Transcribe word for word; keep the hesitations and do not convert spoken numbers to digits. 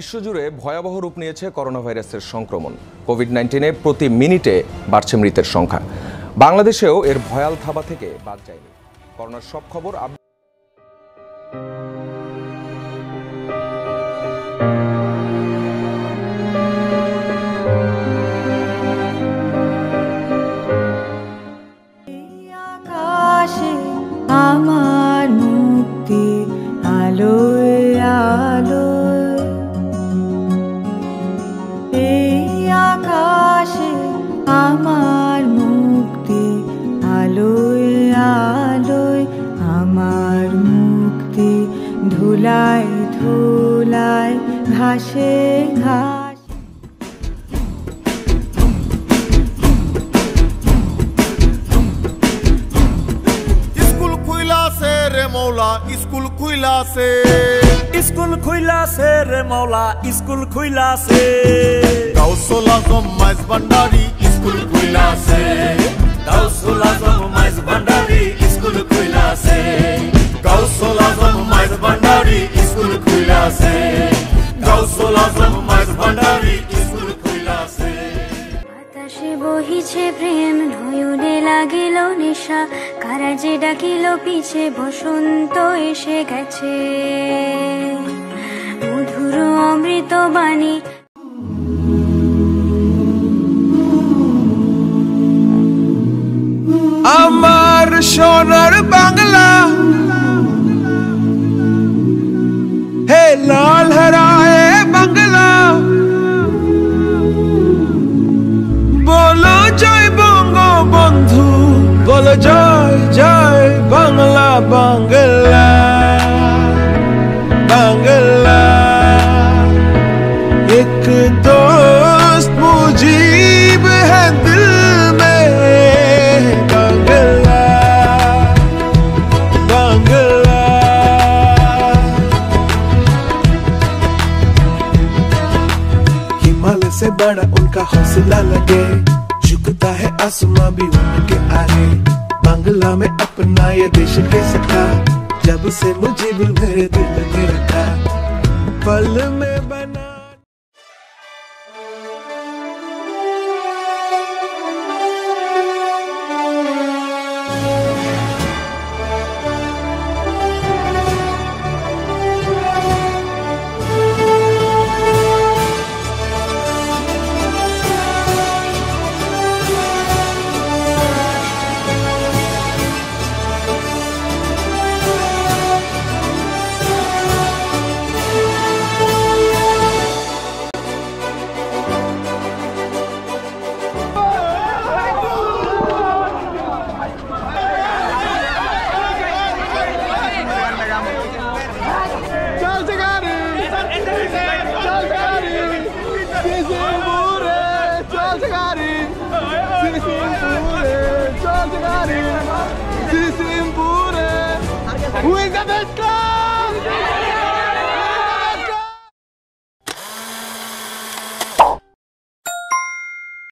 বিশ্বজুড়ে ভয়াবহ রূপ নিয়েছে করোনা ভাইরাসের সংক্রমণ। কোভিড নাইন্টিনে প্রতি মিনিটে বাড়ছে মৃতের সংখ্যা। বাংলাদেশেও এর ভয়াল থাবা থেকে বাদ যায়নি। করোনার সব খবর আমার মুক্তি আলোয় আলোয়, এই আকাশে আমার মুক্তি আলোয় আলোয়, আমার মুক্তি ধুলায় ধুলায় ঘাসে ঘাস। मौला स्कूल खुला से स्कूल खुला से रे मौला स्कूल खुला से गौसुल आजम माइज भंडारी स्कूल खुला से गौसुल आजम माइज भंडारी स्कूल खुला से गौसुल आजम माइज भंडारी स्कूल खुला से गौसुल आजम माइज भंडारी स्कूल खुला से। বাতাসে বহিছে প্রেম নয়নে লাগিল নেশা, কারা যে ডাকিল পিছে বসন্ত এসে গেছে, মধুর অমৃত বাণী। আমার সোনার বাংলা হে লাল হরায়ে বাংলা, বলো জয় বঙ্গবন্ধু, বলো জয় জয় বাংলা বাংলা বাংলা। एक दोस्त मुजीब है दिल में बांग्ला बांग्ला। हिमालय से बड़ा उनका हौसला लगे, झुकता है आसमां भी उनके आगे। बांग्ला में अपना ये देश के सखा, जब से मुझे भी मेरे दिल में रखा, पल में बना। Who is the best guy?